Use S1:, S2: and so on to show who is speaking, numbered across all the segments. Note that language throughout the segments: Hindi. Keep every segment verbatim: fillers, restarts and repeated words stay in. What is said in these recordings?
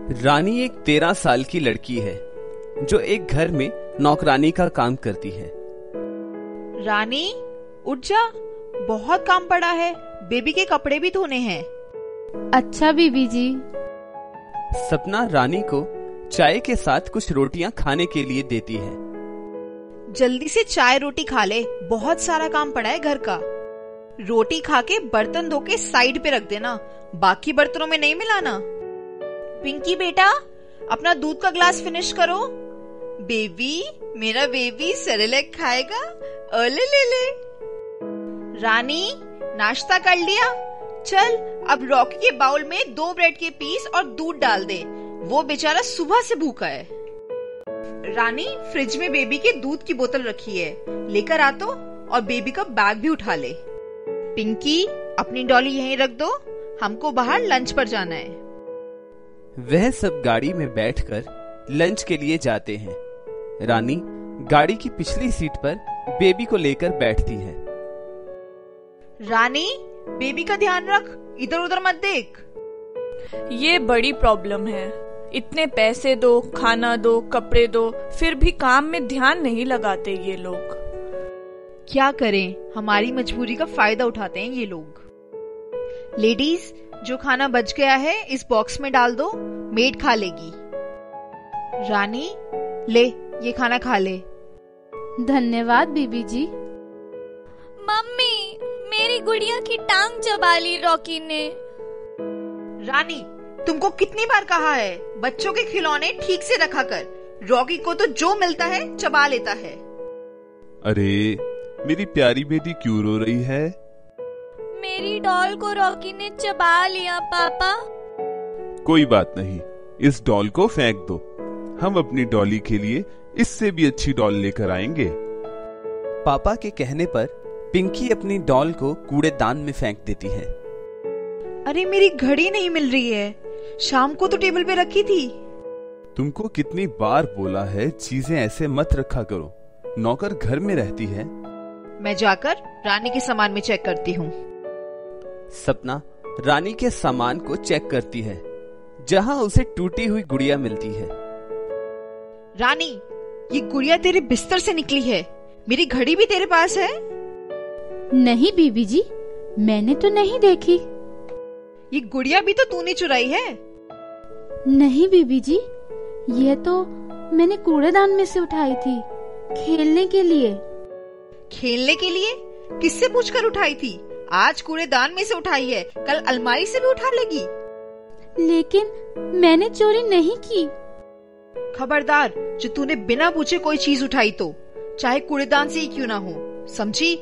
S1: रानी एक तेरह साल की लड़की है जो एक घर में नौकरानी का काम करती है।
S2: रानी उठ जा, बहुत काम पड़ा है, बेबी के कपड़े भी धोने हैं।
S3: अच्छा बीबी जी।
S1: सपना रानी को चाय के साथ कुछ रोटियां खाने के लिए देती है।
S2: जल्दी से चाय रोटी खा ले, बहुत सारा काम पड़ा है घर का। रोटी खा के बर्तन धो के साइड पे रख देना, बाकी बर्तनों में नहीं मिलाना। पिंकी बेटा, अपना दूध का ग्लास फिनिश करो। बेबी, मेरा बेबी सेरेलैक खाएगा, अले ले ले। रानी नाश्ता कर लिया? चल अब रॉकी के बाउल में दो ब्रेड के पीस और दूध डाल दे, वो बेचारा सुबह से भूखा है। रानी फ्रिज में बेबी के दूध की बोतल रखी है, लेकर आ तो, और बेबी का बैग भी उठा ले। पिंकी, अपनी डॉली यहीं रख दो, हमको बाहर लंच पर जाना है।
S1: वह सब गाड़ी में बैठकर लंच के लिए जाते हैं। रानी गाड़ी की पिछली सीट पर बेबी को लेकर बैठती है।
S2: रानी, बेबी का ध्यान रख, इधर उधर मत देख।
S4: ये बड़ी प्रॉब्लम है, इतने पैसे दो, खाना दो, कपड़े दो, फिर भी काम में ध्यान नहीं लगाते ये लोग।
S2: क्या करें, हमारी मजबूरी का फायदा उठाते हैं ये लोग। लेडीज, जो खाना बच गया है इस बॉक्स में डाल दो, मेड खा लेगी। रानी ले, ये खाना खा ले।
S3: धन्यवाद बीबी जी।
S5: मम्मी, मेरी गुड़िया की टांग चबा ली रॉकी ने।
S2: रानी, तुमको कितनी बार कहा है बच्चों के खिलौने ठीक से रखा कर, रॉकी को तो जो मिलता है चबा लेता है।
S6: अरे मेरी प्यारी बेटी क्यों रो रही है?
S5: मेरी डॉल को रॉकी ने चबा लिया पापा।
S6: कोई बात नहीं, इस डॉल को फेंक दो, हम अपनी डॉली के लिए इससे भी अच्छी डॉल लेकर आएंगे।
S1: पापा के कहने पर पिंकी अपनी डॉल को कूड़ेदान में फेंक देती है।
S2: अरे मेरी घड़ी नहीं मिल रही है, शाम को तो टेबल पे रखी थी।
S6: तुमको कितनी बार बोला है चीजें ऐसे मत रखा करो, नौकर घर में रहती है।
S2: मैं जाकर रानी के सामान में चेक करती हूँ।
S1: सपना रानी के सामान को चेक करती है, जहाँ उसे टूटी हुई गुड़िया मिलती है।
S2: रानी, ये गुड़िया तेरे बिस्तर से निकली है, मेरी घड़ी भी तेरे पास है?
S3: नहीं बीबी जी, मैंने तो नहीं देखी।
S2: ये गुड़िया भी तो तूने चुराई है।
S3: नहीं बीबी जी, यह तो मैंने कूड़ेदान में से उठाई थी, खेलने के लिए।
S2: खेलने के लिए? किससे पूछकर उठाई थी? आज कूड़ेदान में से उठाई है, कल अलमारी से भी उठा लेगी।
S3: लेकिन मैंने चोरी नहीं की।
S2: खबरदार, जो तूने बिना पूछे कोई चीज उठाई तो, चाहे कूड़ेदान से ही क्यों ना हो, समझी?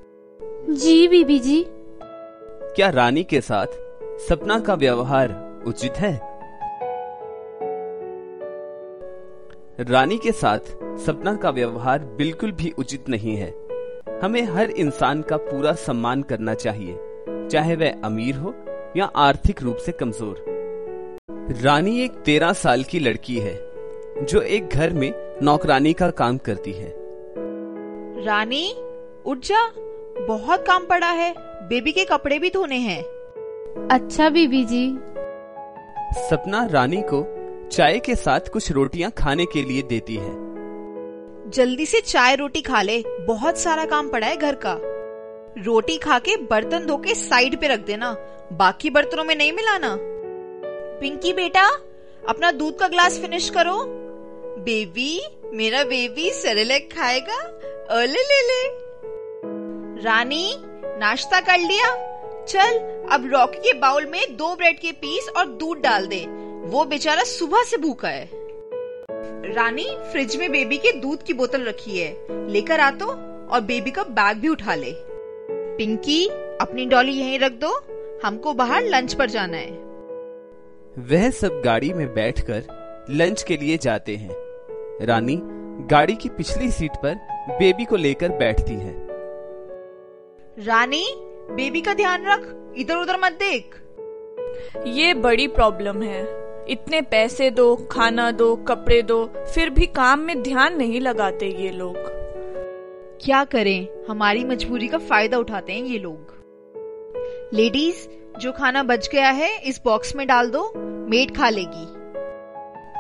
S3: जी बीबी जी।
S1: क्या रानी के साथ सपना का व्यवहार उचित है? रानी के साथ सपना का व्यवहार बिल्कुल भी उचित नहीं है। हमें हर इंसान का पूरा सम्मान करना चाहिए, चाहे वह अमीर हो या आर्थिक रूप से कमजोर। रानी एक तेरह साल की लड़की है जो एक घर में नौकरानी का काम करती है।
S2: रानी उठ जा, बहुत काम पड़ा है, बेबी के कपड़े भी धोने हैं।
S3: अच्छा बीबी जी।
S1: सपना रानी को चाय के साथ कुछ रोटियां खाने के लिए देती है।
S2: जल्दी से चाय रोटी खा ले, बहुत सारा काम पड़ा है घर का। रोटी खा के बर्तन धो के साइड पे रख देना, बाकी बर्तनों में नहीं मिलाना। पिंकी बेटा, अपना दूध का ग्लास फिनिश करो। बेबी, मेरा बेबी सेरेलैक खाएगा, अले ले ले। रानी नाश्ता कर लिया? चल अब रॉकी के बाउल में दो ब्रेड के पीस और दूध डाल दे, वो बेचारा सुबह से भूखा है। रानी फ्रिज में बेबी के दूध की बोतल रखी है, लेकर आ तो, और बेबी का बैग भी उठा ले। पिंकी, अपनी डॉली यहीं रख दो, हमको बाहर लंच पर जाना है।
S1: वह सब गाड़ी में बैठकर लंच के लिए जाते हैं। रानी गाड़ी की पिछली सीट पर बेबी को लेकर बैठती है।
S2: रानी, बेबी का ध्यान रख, इधर उधर मत देख।
S4: ये बड़ी प्रॉब्लम है, इतने पैसे दो, खाना दो, कपड़े दो, फिर भी काम में ध्यान नहीं लगाते ये लोग।
S2: क्या करें, हमारी मजबूरी का फायदा उठाते हैं ये लोग। लेडीज, जो खाना बच गया है इस बॉक्स में डाल दो, मेड खा लेगी।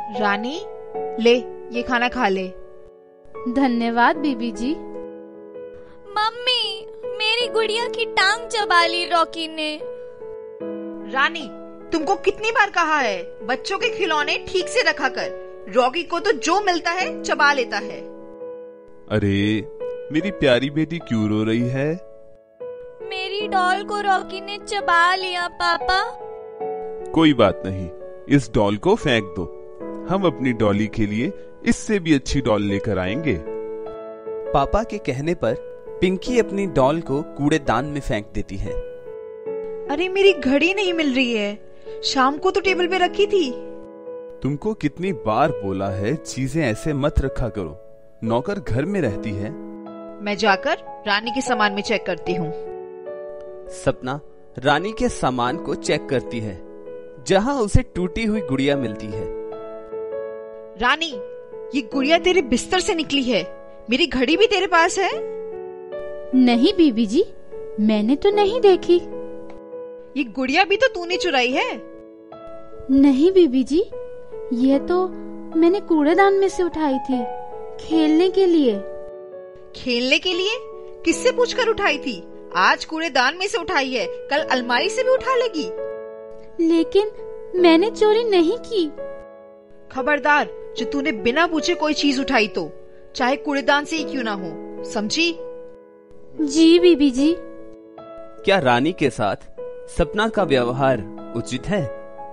S2: रानी, ले ये खाना खा ले।
S3: धन्यवाद बीबी जी।
S5: मम्मी, मेरी गुड़िया की टांग चबा ली रॉकी ने।
S2: रानी, तुमको कितनी बार कहा है बच्चों के खिलौने ठीक से रखा कर। रॉकी को तो जो मिलता है चबा लेता है।
S6: अरे मेरी प्यारी बेटी क्यों रो रही है?
S5: मेरी डॉल को रॉकी ने चबा लिया पापा।
S6: कोई बात नहीं, इस डॉल को फेंक दो। हम अपनी डॉली के लिए इससे भी अच्छी डॉल लेकर आएंगे।
S1: पापा के कहने पर पिंकी अपनी डॉल को कूड़ेदान में फेंक देती है।
S2: अरे मेरी घड़ी नहीं मिल रही है, शाम को तो टेबल पे रखी थी।
S6: तुमको कितनी बार बोला है चीजें ऐसे मत रखा करो, नौकर घर में रहती है।
S2: मैं जाकर रानी के सामान में चेक करती हूँ।
S1: सपना रानी के सामान को चेक करती है, जहाँ उसे टूटी हुई गुड़िया मिलती है।
S2: रानी, ये गुड़िया तेरे बिस्तर से निकली है। मेरी घड़ी भी तेरे पास है?
S3: नहीं बीबी जी, मैंने तो नहीं देखी।
S2: ये गुड़िया भी तो तूने चुराई है।
S3: नहीं बीबी जी, यह तो मैंने कूड़ेदान में से उठाई थी, खेलने के लिए।
S2: खेलने के लिए? किससे पूछकर उठाई थी? आज कूड़ेदान में से उठाई है, कल अलमारी से भी उठा लेगी।
S3: लेकिन मैंने चोरी नहीं की।
S2: खबरदार, जो तूने बिना पूछे कोई चीज उठाई तो, चाहे कूड़ेदान से ही क्यों ना हो, समझी?
S3: जी बीबी जी।
S1: क्या रानी के साथ सपना का व्यवहार उचित है?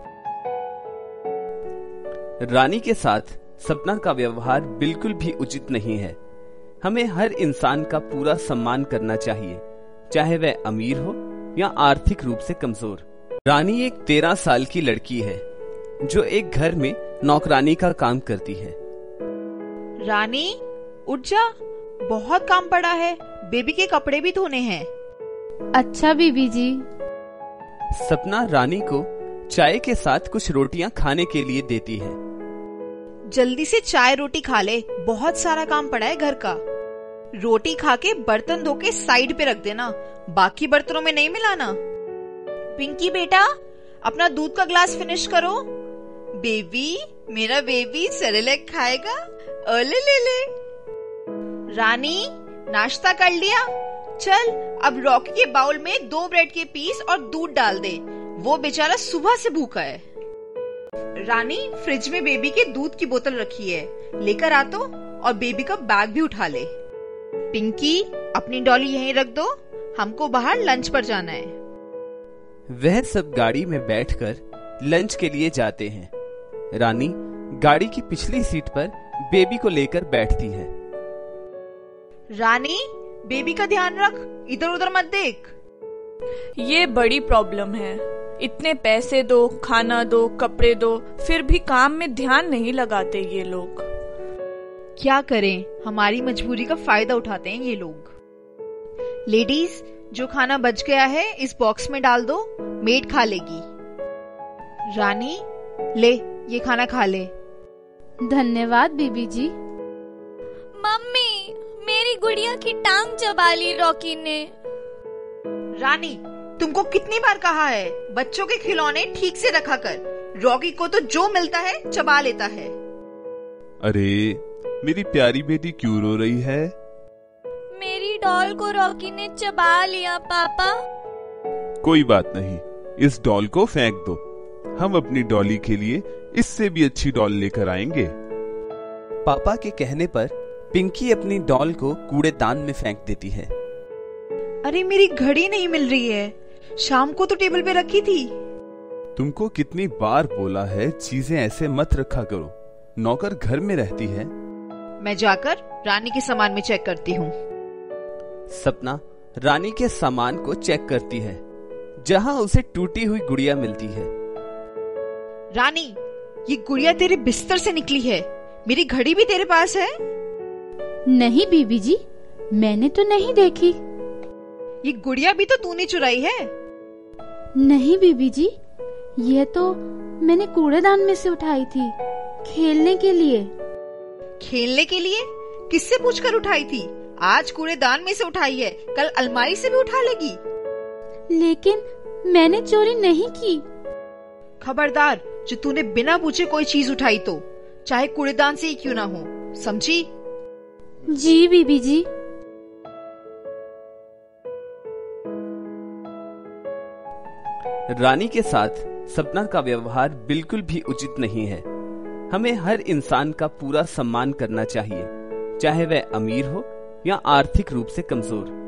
S1: रानी के साथ सपना का व्यवहार बिल्कुल भी उचित नहीं है। हमें हर इंसान का पूरा सम्मान करना चाहिए, चाहे वह अमीर हो या आर्थिक रूप से कमजोर। रानी एक तेरह साल की लड़की है जो एक घर में नौकरानी का काम करती है।
S2: रानी, उठ जा, बहुत काम पड़ा है, बेबी के कपड़े भी धोने हैं।
S3: अच्छा बीबी जी।
S1: सपना रानी को चाय के साथ कुछ रोटियां खाने के लिए देती है।
S2: जल्दी से चाय रोटी खा ले, बहुत सारा काम पड़ा है घर का। रोटी खा के बर्तन धो के साइड पे रख देना, बाकी बर्तनों में नहीं मिलाना। पिंकी बेटा, अपना दूध का ग्लास फिनिश करो। बेबी, मेरा बेबी सेरेलैक खाएगा, अले ले ले। रानी, नाश्ता कर लिया? चल अब रॉकी के बाउल में दो ब्रेड के पीस और दूध डाल दे, वो बेचारा सुबह से भूखा है। रानी, फ्रिज में बेबी के दूध की बोतल रखी है, लेकर आ तो, और बेबी का बैग भी उठा ले। पिंकी, अपनी डॉली यहीं रख दो, हमको बाहर लंच पर जाना है।
S1: वह सब गाड़ी में बैठकर लंच के लिए जाते हैं। रानी गाड़ी की पिछली सीट पर बेबी को लेकर बैठती है।
S2: रानी, बेबी का ध्यान रख, इधर उधर मत देख।
S4: ये बड़ी प्रॉब्लम है। इतने पैसे दो, खाना दो, कपड़े दो, फिर भी काम में ध्यान नहीं लगाते ये लोग।
S2: क्या करें, हमारी मजबूरी का फायदा उठाते हैं ये लोग। लेडीज, जो खाना बच गया है इस बॉक्स में डाल दो, मेड खा लेगी। रानी, ले ये खाना खा ले।
S3: धन्यवाद बीबी जी।
S5: मम्मी, मेरी गुड़िया की टांग चबा ली रॉकी ने।
S2: रानी, तुमको कितनी बार कहा है बच्चों के खिलौने ठीक से रखा कर। रॉकी को तो जो मिलता है चबा लेता है।
S6: अरे मेरी प्यारी बेटी क्यों रो रही है?
S5: मेरी डॉल को रॉकी ने चबा लिया पापा।
S6: कोई बात नहीं, इस डॉल को फेंक दो। हम अपनी डॉली के लिए इससे भी अच्छी डॉल लेकर आएंगे।
S1: पापा के कहने पर पिंकी अपनी डॉल को कूड़ेदान में फेंक देती है।
S2: अरे मेरी घड़ी नहीं मिल रही है, शाम को तो टेबल पे रखी थी।
S6: तुमको कितनी बार बोला है चीजें ऐसे मत रखा करो, नौकर घर में रहती है।
S2: मैं जाकर रानी के सामान में चेक करती हूँ।
S1: सपना रानी के सामान को चेक करती है, जहाँ उसे टूटी हुई गुड़िया मिलती है।
S2: रानी, ये गुड़िया तेरे बिस्तर से निकली है। मेरी घड़ी भी तेरे पास है?
S3: नहीं बीबी जी, मैंने तो नहीं देखी।
S2: ये गुड़िया भी तो तूने चुराई है।
S3: नहीं बीबी जी, यह तो मैंने कूड़ेदान में से उठाई थी, खेलने के लिए।
S2: खेलने के लिए? किससे पूछकर उठाई थी? आज कूड़ेदान में से उठाई है, कल अलमारी से भी उठा लेगी।
S3: लेकिन मैंने चोरी नहीं की।
S2: खबरदार, जो तूने बिना पूछे कोई चीज उठाई तो, चाहे कूड़ेदान से ही क्यों ना हो, समझी?
S3: जी बीबी जी।
S1: रानी के साथ सपना का व्यवहार बिल्कुल भी उचित नहीं है। हमें हर इंसान का पूरा सम्मान करना चाहिए, चाहे वह अमीर हो या आर्थिक रूप से कमजोर।